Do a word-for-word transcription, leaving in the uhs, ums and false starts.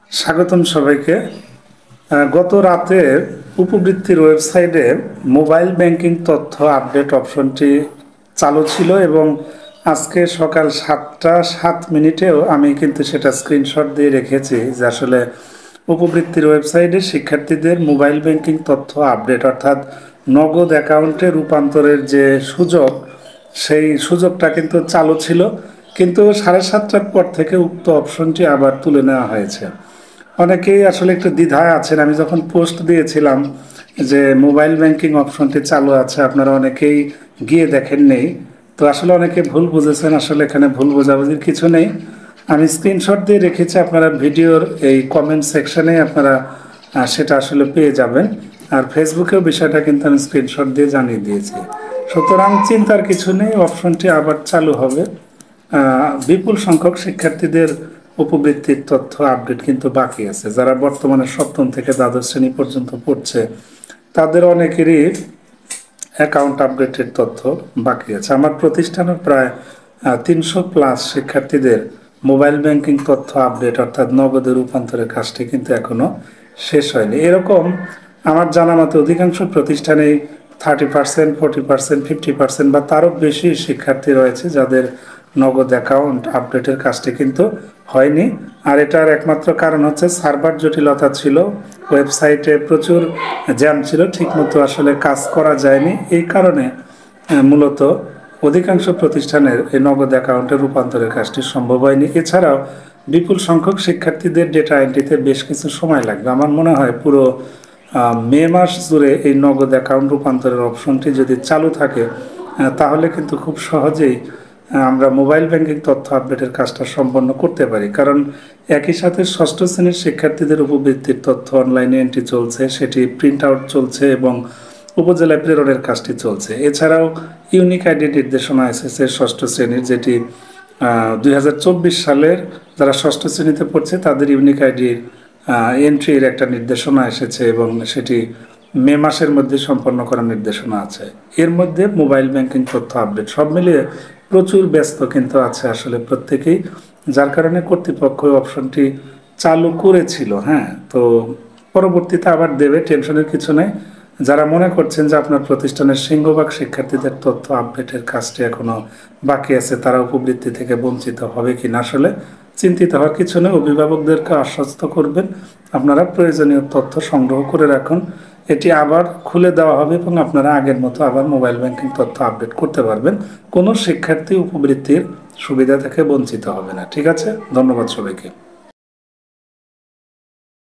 স্বাগতম সবাইকে। গত রাতের উপবৃত্তির ওয়েবসাইটে মোবাইল ব্যাংকিং তথ্য আপডেট অপশনটি চালু ছিল এবং আজকে সকাল সাতটা সাত মিনিটেও আমি কিন্তু সেটা স্ক্রিনশট দিয়ে রেখেছি যে আসলে উপবৃত্তির ওয়েবসাইটে শিক্ষার্থীদের মোবাইল ব্যাংকিং তথ্য আপডেট অর্থাৎ নগদ অ্যাকাউন্টে রূপান্তরের যে সুযোগ, সেই সুযোগটা কিন্তু চালু ছিল, কিন্তু সাড়ে সাতটার পর থেকে উক্ত অপশনটি আবার তুলে নেওয়া হয়েছে। অনেকেই আসলে একটু দ্বিধায় আছেন। আমি যখন পোস্ট দিয়েছিলাম যে মোবাইল ব্যাংকিং অপশনটি চালু আছে, আপনারা অনেকেই গিয়ে দেখেন নেই, তো আসলে অনেকে ভুল বুঝেছেন। আসলে এখানে ভুল বোঝাবুঝির কিছু নেই। আমি স্ক্রিনশট দিয়ে রেখেছি, আপনারা ভিডিওর এই কমেন্ট সেকশনে আপনারা সেটা আসলে পেয়ে যাবেন। আর ফেসবুকেও বিষয়টা কিন্তু আমি স্ক্রিনশট দিয়ে জানিয়ে দিয়েছি। সুতরাং চিন্তার কিছু নেই, অপশনটি আবার চালু হবে। বিপুল সংখ্যক শিক্ষার্থীদের উপবৃত্তির তথ্য আপডেট কিন্তু বাকি আছে। যারা বর্তমানে সপ্তম থেকে দ্বাদশ শ্রেণী পর্যন্ত পড়ছে, তাদের অনেকেরই অ্যাকাউন্ট আপডেটের তথ্য বাকি আছে। আমার প্রতিষ্ঠানের প্রায় তিনশো প্লাস শিক্ষার্থীদের মোবাইল ব্যাংকিং তথ্য আপডেট অর্থাৎ নগদের রূপান্তরের কাজটি কিন্তু এখনো শেষ হয়নি। এরকম আমার জানা মতে অধিকাংশ প্রতিষ্ঠানেই thirty percent forty percent fifty percent বা তারও বেশি শিক্ষার্থী রয়েছে যাদের নগদ অ্যাকাউন্ট আপডেটের কাজটি কিন্তু হয়নি। আর এটার একমাত্র কারণ হচ্ছে সার্ভার জটিলতা ছিল, ওয়েবসাইটে প্রচুর জ্যাম ছিল, ঠিকমতো আসলে কাজ করা যায়নি। এই কারণে মূলত অধিকাংশ প্রতিষ্ঠানের এই নগদ অ্যাকাউন্টে রূপান্তরের কাজটি সম্ভব হয়নি। এছাড়াও বিপুল সংখ্যক শিক্ষার্থীদের ডেটা এন্ট্রিতে বেশ কিছু সময় লাগবে। আমার মনে হয় পুরো মে মাস জুড়ে এই নগদ অ্যাকাউন্ট রূপান্তরের অপশনটি যদি চালু থাকে, তাহলে কিন্তু খুব সহজেই আমরা মোবাইল ব্যাংকিং তথ্য আপডেটের কাজটা সম্পন্ন করতে পারি। কারণ একই সাথে ষষ্ঠ শ্রেণীর শিক্ষার্থীদের উপবৃত্তির তথ্য অনলাইনে এন্ট্রি চলছে, সেটি প্রিন্ট আউট চলছে এবং উপজেলায় প্রেরণের কাজটি চলছে। এছাড়াও ইউনিক আইডি নির্দেশনা এসেছে ষষ্ঠ শ্রেণীর, যেটি দুই হাজার চব্বিশ সালের যারা ষষ্ঠ শ্রেণীতে পড়ছে তাদের ইউনিক আইডির এন্ট্রির একটা নির্দেশনা এসেছে এবং সেটি মে মাসের মধ্যে সম্পন্ন করার নির্দেশনা আছে। এর মধ্যে মোবাইল ব্যাংকিং তথ্য আপডেট সব মিলিয়ে প্রচুর ব্যস্ত কিন্তু আছে আসলে প্রত্যেকেই, যার কারণে কর্তৃপক্ষ অপশনটি চালু করেছিল। হ্যাঁ, তো পরবর্তীতে আবার দেবে, টেনশনের কিছু নেই। যারা মনে করছেন যে আপনার প্রতিষ্ঠানের সিংহভাগ শিক্ষার্থীদের তথ্য আপডেটের কাজটি এখনো বাকি আছে, তারা উপবৃত্তি থেকে বঞ্চিত হবে কিনা, আসলে চিন্তিত হওয়ার কিছু নেই। অভিভাবকদেরকে আশ্বস্ত করবেন আপনারা প্রয়োজনীয় তথ্য সংগ্রহ করে রাখুন, এটি আবার খুলে দেওয়া হবে এবং আপনারা আগের মতো আবার মোবাইল ব্যাংকিং তথ্য আপডেট করতে পারবেন। কোনো শিক্ষার্থী উপবৃত্তির সুবিধা থেকে বঞ্চিত হবে না। ঠিক আছে, ধন্যবাদ সবাইকে।